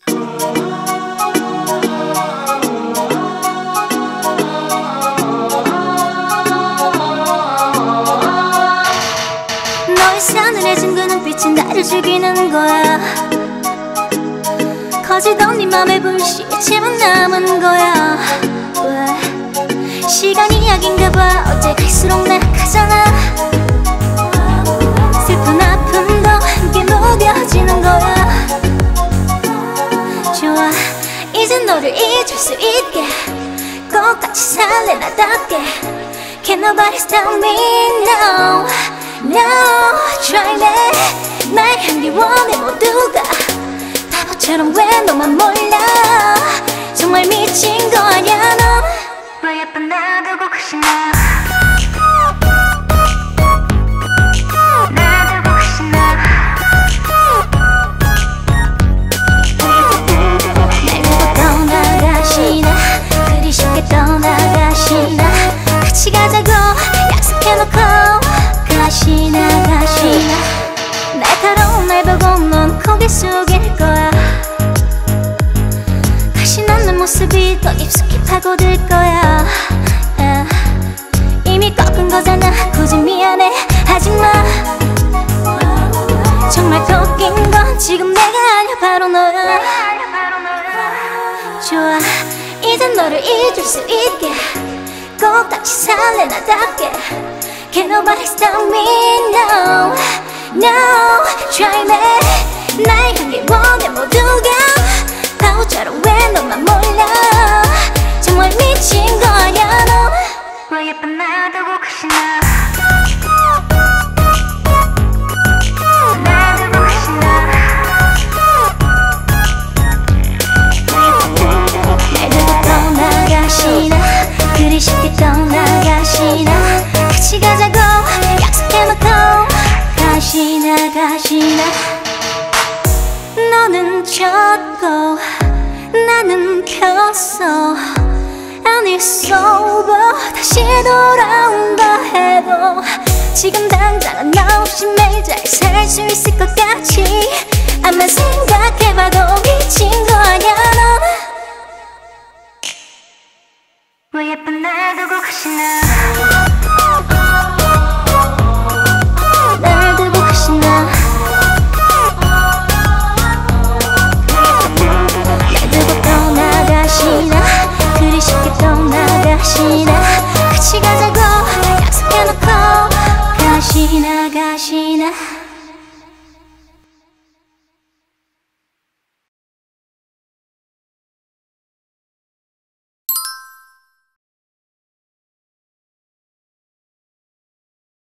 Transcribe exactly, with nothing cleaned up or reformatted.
너의 싸늘해진 그 눈빛은 나를 죽이는 거야. 커지던 네 맘에 불씨처럼 남은 거야. 왜 시간이 약인가 봐. 어째 갈수록 나가잖아. 슬픈 아픔도 함께 녹여지는 거야. 좋아 이젠 너를 잊을 수 있게 꼭 같이 살래 나답게. Can nobody stop me now. No, try me. 날 향기 원해 모두가 바보처럼 왜 너만 몰라. 정말 미친 거 아냐 넌. 왜 예쁜 나 두고 가시나. 나 두고 가시나. 날 두고 떠나가시나. 그리 쉽게 떠나가시나. 같이 가자고 약속해놓고 가시나 가시나. 날카로운 날 보고 넌 고개 숙일 거야. 다시 난 내 모습이 더 깊숙이 파고들 거야. 아, 이미 꺾은 거잖아. 굳이 미안해 하지마. 정말 꺾인 건 지금 내가 아니야 바로 너야. 좋아 이젠 너를 잊을 수 있게 꼭 같이 살래 나답게. Can nobody stop me now. No, try me. 날 향해 원해 모두가 바보처럼 왜 너만 몰라. 정말 미친 거 아냐 넌. 왜 예쁜 나 두고 가시나. 나 두고 가시나. 날 두고 떠나가시나. 그리 쉽게 떠나가시나. 같이 가자고 약속해놓고 가시나 가시나. 너는 졌고 나는 켰어. And it's over. 다시 돌아온다 해도 지금 당장은 나 없이 매일 잘 살 수 있을 것 같지. 아무 생각